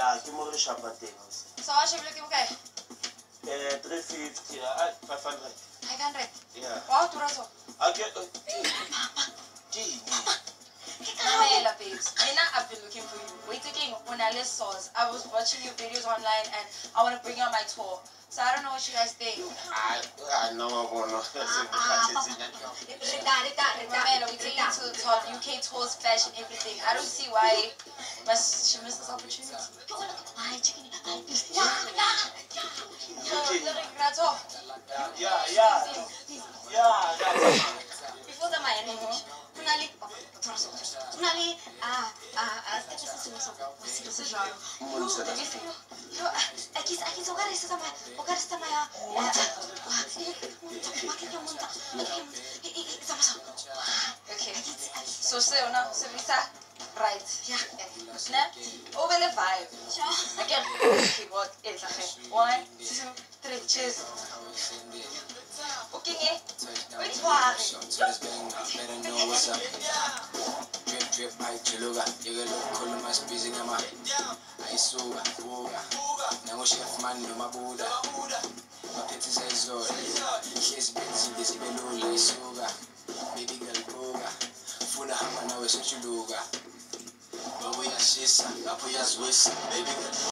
Yeah, give me the shop at things. So how much are you looking for? 350, 500. 500. Yeah. Wow, Turaso. Okay. Mamela, babes. I've been looking for you. Wait again, when I list sauce, I was watching your videos online and I want to bring you on my tour. So I don't know what you guys think. I know I want to. Mamela, we take you to the top. UK tours, fashion, everything. I don't see why she missed this opportunity. Yeah. Before the marriage, Okay. So right. Yeah. Over the vibe. Again. Okay, what is it? 1, 2, 3, cheers. Okay, which one? Drip, I chiluga, you get look cool, my speaking in my I saw now chef man do my Buddha. My pet is a zone. She's busy, this below, like sugar. Baby girl, boga. Funa hammer now is such a luga. Baby, she's baby.